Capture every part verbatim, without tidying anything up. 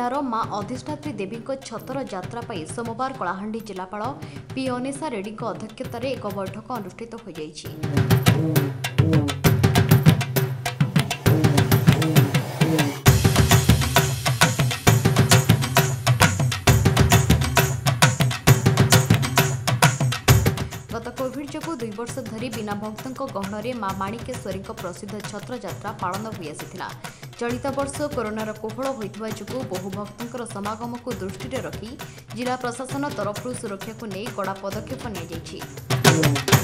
जिलार मां अधिष्ठात्री देवी छतर यात्रा पर सोमवार कलाहांडी जिलापाल पी अनिशा रेड्डी अध्यक्षतार एक बैठक अनुष्ठित हो जाइछि। गत कोविड जो दुई वर्ष धरी बिना भक्तों गहन मां माणिकेश्वरी प्रसिद्ध छत्र यात्रा पालन हो आसाला। चलित वर्ष कोरोनार कोहल होता जो बहु भक्तों समागम को दृष्टि रखी जिला प्रशासन तरफ सुरक्षा को नहीं कड़ा पदक्षेप नि।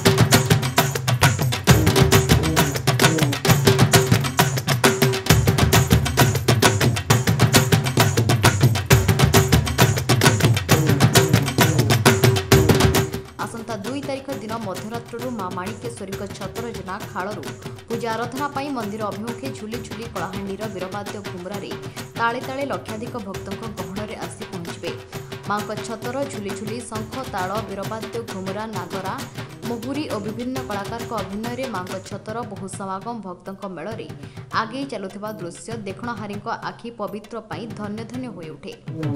दुई तारीख दिन मध्यरात्रु मां माणिकेश्वरी छतर जना खालू पूजा आराधना मंदिर अभिमुखे झुली झुली कलाहांडीर वीरवाद्य घुमरारे ताले ताले लक्षाधिक भक्तों गहन आसी पहुंचे। मां छतर झुली झुली शंख ताल वीरवाद्य घुमरा नागरा मुहुरी और विभिन्न कलाकार अभिनय मां छतर बहु समागम भक्तों मेल आगे चलुवा दृश्य देखणहारी आखि पवित्र धन्य धन्य हो उठे।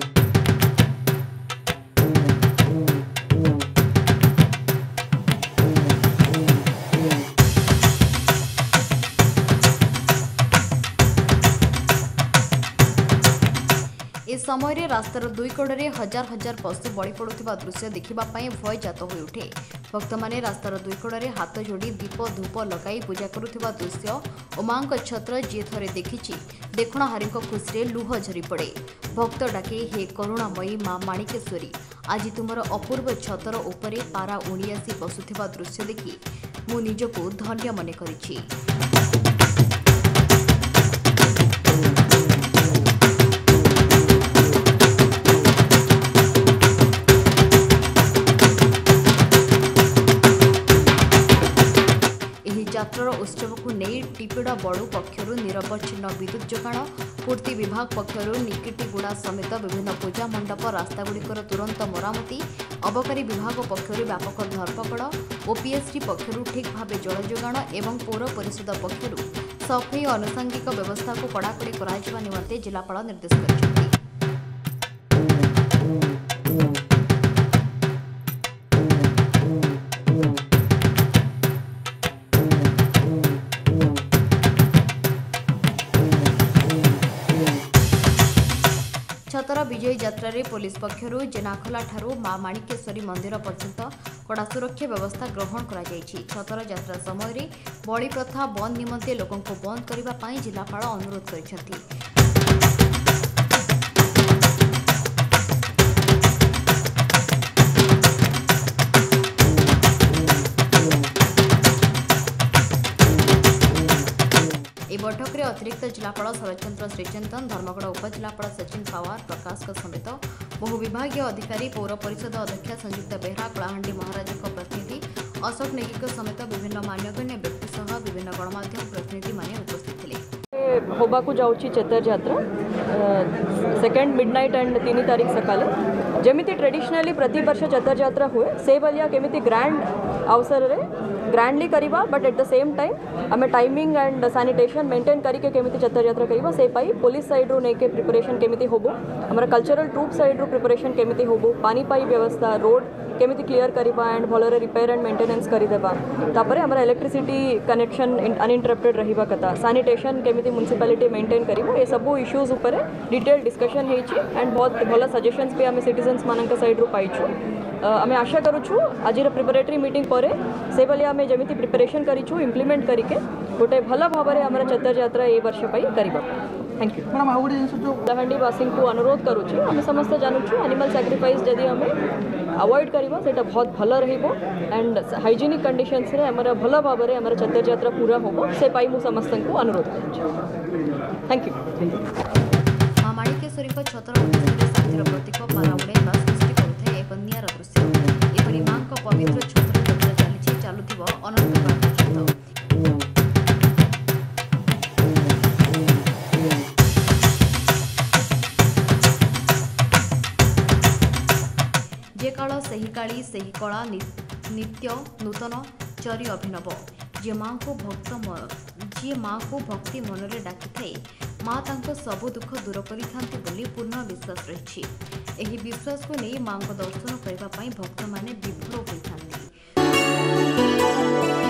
इस समय रास्तार दुई कड़े हजार हजार पशु बड़ी पड़ुवा दृश्य देखा भय जात हो उठे। भक्त मैंने रास्तार दुई कड़े हाथ जोड़ी दीप धूप लगाई पूजा करुवा दृश्य और मां छत्र जी थे देखी देखणहारी खुशी लुह झरी पड़े। भक्त डाके हे करुणामयी मां माणिकेश्वरी आज तुमर अपूर्व छतर उपरे पारा उड़ी आसी बसुवा दृश्य देखी मु निजको धन्य मन करिछि। यात्रार उत्सव को नहीं टिपिड़ा बड़ू पक्षर निरवच्छिन्न विद्युत जोगाण पूर्ति विभाग पक्षर निकिटीगुड़ा समेत विभिन्न पूजा मंडप रास्तागुड़िकर तुरंत मरामती अबकारी विभाग पक्षर व्यापक धरपकड़ ओपीएसटी पक्षर ठीक भाव जल जोगाण एवं पौर परिषद पक्षर सफाई और आनुषंगिक व्यवस्था को कड़ाकड़ी करा निमंते जिलापाल निर्देश कर। छतर विजय यात्रा रे पुलिस पक्षर जेनाखला ठारू मां माणिकेश्वरी मंदिर पर्यंत कड़ा सुरक्षा व्यवस्था ग्रहण करा जायछि। छतर यात्रा समय बलि प्रथा बंद निमंते लोकों को बंद करने जिलापाल अनुरोध करिसेंति। बैठक में अतिरिक्त जिलापाल शरचंद्र श्रीचंदन धर्मगढ़ उपजिलापाल सचिन पावार प्रकाश समेत बहु विभागीय अधिकारी पौर परिषद अध्यक्ष संयुक्त बेहरा कलाहांडी महाराज प्रतिनिधि अशोक नेगी समेत विभिन्न मान्यगण्य व्यक्ति सह विभिन्न गणमाध्यम प्रतिनिधि माने उपस्थित थे। होबाकू जाउची चतर यात्रा सेकेंड मिडनाइट एंड तीन तारीख सकाले जमिति ट्रेडिशनली प्रति वर्ष चतर यात्रा हुए से भलिया केमिति ग्रैंड अवसर रे ग्रैंडली करिबा but at the same time आम टाइमिंग एंड सैनिटेशन मेंटेन करके केमिति चतर यात्रा करिबा से पाई पुलिस साइड रो नेके प्रिपरेशन केमिति होबो हमर कल्चरल ट्रूप साइड रो प्रिपरेशन केमिति होबो पानी पाई व्यवस्था रोड केमिति क्लियर करिबा एंड भलरे रिपेयर एंड मेंटेनेंस करि देबा तापरे हमर इलेक्ट्रिसिटी कनेक्शन अनइंटरप्टेड रहिबा कथा सैनिटेशन केमिति म्युनिसिपैलिटी मेंटेन करिबा ए सब इश्यूज ऊपर डिटेल डिस्कशन हेछि एंड बहुत भल सजेशंस पे आमे सिटीजन्स मानक साइड रो पाइछु। आमे आशा करूछु आज प्रिपरेटरी मीटिंग पर से भली आमे जमिति प्रिपरेशन करिछु इम्प्लीमेंट करके गोटे भल भाव में आम चतर यात्रा ए वर्ष करवा। Thank you madam. आउ जिन जो कलाहांडी वासी को अनुरोध करुछु आम समस्त जानूँ एनिमल सैक्रिफाइस जदि आम अवॉइड करवा से बहुत भल रहिबो एंड हाइजीनिक कंडीशंस रे हमर भल भाव में आम चतर यात्रा पूरा होबो से पाई मु समस्त को अनुरोध करुछु। Thank you. मां माणिकेश्वरी छतर शांतिर प्रतीक पारा उड़ाइबा सृष्टि करुଥାଏ एक नियारा दृश्य एपरि मां पवित्र छतर यात्रा चली चलुथिबो अनंत पर्यंत। जे काल सही काली सही कला नित्य नूतन चरी अभिनव जे मां को भक्त जी मां को भक्ति मनरे डाकी थाए माँ तांको सबु दुख दूर करिथांती बोली पूर्ण विश्वास रही। एही विश्वास को नहीं माँ को दर्शन करने भक्त माने विभोर होइथांती।